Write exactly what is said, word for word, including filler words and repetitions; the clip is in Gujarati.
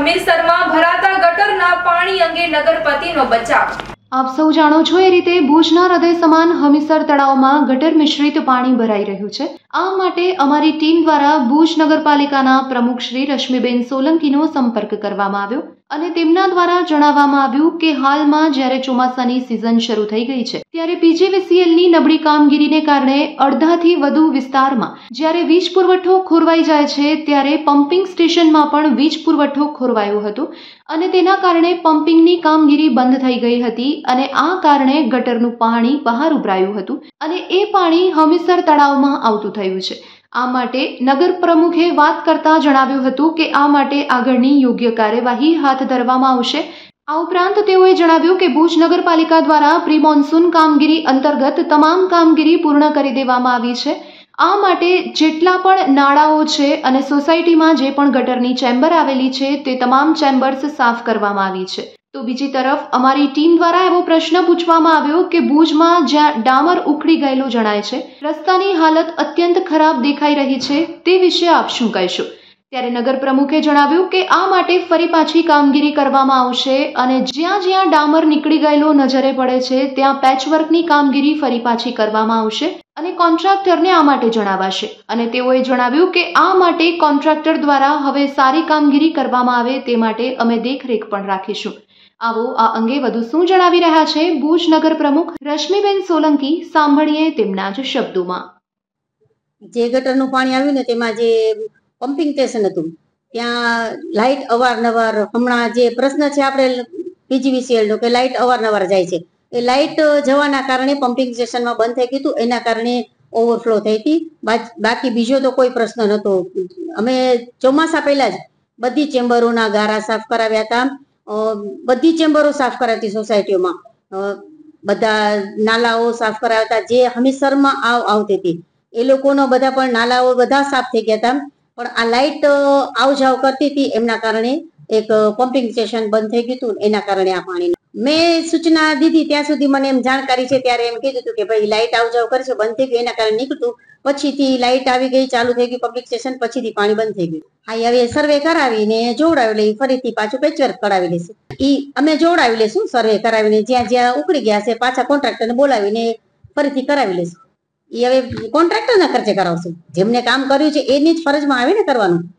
હમીરસરમાં ભરાતા ગટરના પાણી અંગે નગરપતિનો બચાવ। આપ સૌ જાણો છો એ રીતે ભુજના હૃદય સમાન હમીરસર તળાવમાં ગટર મિશ્રિત પાણી ભરાઈ રહ્યું છે। આ માટે અમારી ટીમ દ્વારા ભુજ નગરપાલિકાના પ્રમુખ શ્રી રશ્મિબેન સોલંકીનો સંપર્ક કરવામાં આવ્યો અને તેમના દ્વારા જણાવવામાં આવ્યું કે હાલમાં જ્યારે ચોમાસાની સિઝન શરૂ થઈ ગઈ છે ત્યારે પીજીવીસીએલની નબળી કામગીરીને કારણે અડધાથી વધુ વિસ્તારમાં જ્યારે વીજ પુરવઠો ખોરવાઈ જાય છે ત્યારે પમ્પિંગ સ્ટેશનમાં પણ વીજ પુરવઠો ખોરવાયો હતો અને તેના કારણે પમ્પિંગની કામગીરી બંધ થઈ ગઈ હતી અને આ કારણે ગટરનું પાણી બહાર ઉભરાયું હતું અને એ પાણી હમીરસર તળાવમાં આવતું થયું છે। આ માટે નગર પ્રમુખે વાત કરતા જણાવ્યું હતું કે આ માટે આગળની યોગ્ય કાર્યવાહી હાથ ધરવામાં આવશે। આ ઉપરાંત તેઓએ જણાવ્યું કે ભુજ નગરપાલિકા દ્વારા પ્રી મોન્સૂન કામગીરી અંતર્ગત તમામ કામગીરી પૂર્ણ કરી દેવામાં આવી છે। આ માટે જેટલા પણ નાળાઓ છે અને સોસાયટીમાં જે પણ ગટરની ચેમ્બર આવેલી છે તે તમામ ચેમ્બર્સ સાફ કરવામાં આવી છે। તો બીજી તરફ અમારી ટીમ દ્વારા એવો પ્રશ્ન પૂછવામાં આવ્યો કે ભુજમાં જ્યાં ડામર ઉખડી ગયેલું જણાય છે, રસ્તાની હાલત અત્યંત ખરાબ દેખાઈ રહી છે, તે વિશે આપ શું કહેશો? ત્યારે નગર પ્રમુખે જણાવ્યું કે આ માટે ફરી પાછી કામગીરી કરવામાં આવશે અને જ્યાં જ્યાં ડામર નીકળી ગયેલો નજરે પડે છે ત્યાં પેચવર્કની કામગીરી ફરી પાછી કરવામાં આવશે અને કોન્ટ્રાક્ટરને આ માટે જણાવાશે અને તેઓએ જણાવ્યું કે આ માટે કોન્ટ્રાક્ટર દ્વારા હવે સારી કામગીરી કરવામાં આવે તે માટે અમે દેખરેખ પણ રાખીશું। આવો આ અંગે વધુ શું જણાવી રહ્યા છે ભુજ નગર પ્રમુખ રશ્મિબેન સોલંકી, સાંભળીએ તેમના જ શબ્દોમાં। જે ગટરનું પાણી આવ્યું ને તેમાં જે પમ્પિંગ સ્ટેશન હતું ત્યાં લાઇટ અવારનવાર, હમણાં જે પ્રશ્ન છે આપણે પીજીવીસીએલ નો કે લાઇટ અવારનવાર જાય છે, એ લાઇટ જવાના કારણે પમ્પિંગ સ્ટેશનમાં બંધ થઈ ગયું હતું, એના કારણે ઓવરફ્લો થઈ હતી। બાકી બીજો તો કોઈ પ્રશ્ન નહોતો। અમે ચોમાસા પહેલા જ બધી ચેમ્બરોના ગારા સાફ કરાવ્યા હતા, બધી ચેમ્બરો સાફ કરાવતી સોસાયટીઓમાં, બધા નાલાઓ સાફ કરાવ્યા હતા। જે હમીરસરમાં આવ આવતી હતી એ લોકોનો બધા પણ નાલાઓ બધા સાફ થઈ ગયા હતા, પણ આ લાઇટ આવ જાવ કરતી હતી એમના કારણે એક પમ્પિંગ સ્ટેશન બંધ થઈ ગયું હતું, એના કારણે આ પાણી મેં સૂચના દીધી ત્યાં સુધી મને એમ જાણકારી છે ત્યારે એમ કીધું હતું કે ભાઈ લાઇટ આવ જાવ કરશે, બંધ થઈ ગયું એના કારણે નીકળતું, પછીથી લાઇટ આવી ગઈ, ચાલુ થઈ ગયું પબ્લિક સ્ટેશન, પછીથી પાણી બંધ થઈ ગયું। હા, હવે સર્વે કરાવીને જોવડાવી લઈ, ફરીથી પાછું પેચવર્ક કરાવી લેશે, ઈ અમે જોવડાવી લેશું સર્વે કરાવીને, જ્યાં જ્યાં ઉકળી ગયા છે પાછા કોન્ટ્રાક્ટરને બોલાવીને ફરીથી કરાવી લેશું। એ હવે કોન્ટ્રાક્ટરના ખર્ચે કરાવશું, જેમને કામ કર્યું છે એની જ ફરજમાં આવે ને કરવાનું।